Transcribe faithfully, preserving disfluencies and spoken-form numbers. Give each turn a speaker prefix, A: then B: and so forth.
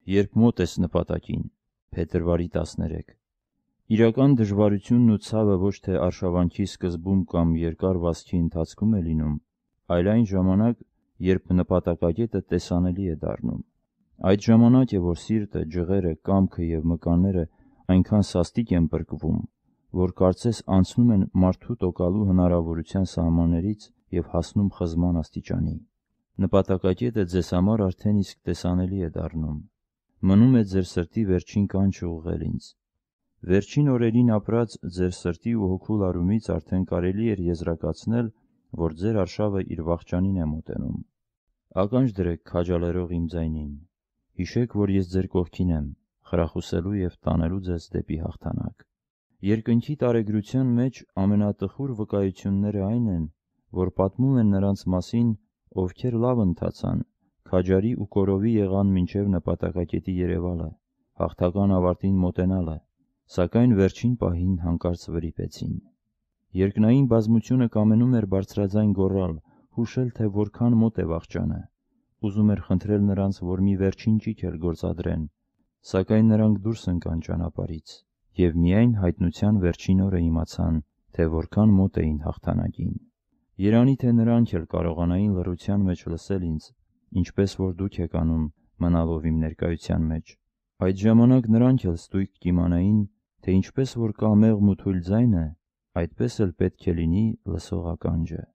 A: Երբ մոտ ես նպատակին։ Փետրվարի տասներեք։ Իրական դժվարությունն ու ցավը ոչ թե արշավանքի սկզբում կամ երկար վազքի ընթացքում է լինում, այլ այն ժամանակ, երբ նպատակակետը տեսանելի է դառնում։ Այդ ժամանակ է, որ սիրտը, ջղերը, կամքը և մկանները այնքան սաստիկ են պրկվում, որ կարծես անցնում են մարդու տոկալու հնարավորության սահմաններից և հասնում խզման աստիճանի։ Նպատակակետը ձեզ համար արդեն իսկ տեսանելի է դառնում։ Մնում է ձեր սրտի վերջին կանչը ուղղել ինձ։ Վերջին օրերին ապրած ձեր սրտի ու հոգու լարումից արդեն կարելի էր եզրակացնել, որ ձեր արշավը իր վախճանին է մոտենում։ Ականջ դրեք քաջալերող իմ ձայնին։ Հիշեք, որ ես ձեր կողքին եմ, խրախուսելու և տանելու ձեզ դեպի հաղթանակ։ Երկնքի տարեգրության մեջ ամենատխուր վկայությունները այն են, որ պատմում են նրանց մասին, ովքեր լավ ընթացան, քաջարի ու կորովի եղան մինչև նպատակակետի երևալը, հաղթական ավարտին մոտենալը, սակայն վերջին պահին հանկարծ վրիպեցին։ Երկնային բազմությունը կամենում էր բարձրաձայն գոռալ, հուշել, թե որքան մոտ է վախճանը, ուզում էր խնդրել նրանց, որ մի վերջին ճիգ էլ գործադրեն, սակայն նրանք դուրս ընկան ճանապարհից և միայն հայտնության վերջին օրը իմացան, թե որքան մոտ էին հաղթանակին։ Երանի թե նրանք էլ կարողանային լռության մեջ լսել ինձ, ինչպես որ դուք եք անում, մնալով իմ ներկայության մեջ։ Այդ ժամանակ նրանք էլ ստույգ կիմանային, թե ինչպես որ կա մեղմ ու թույլ ձայնը, այդպես էլ պետք է լինի լսող ականջը։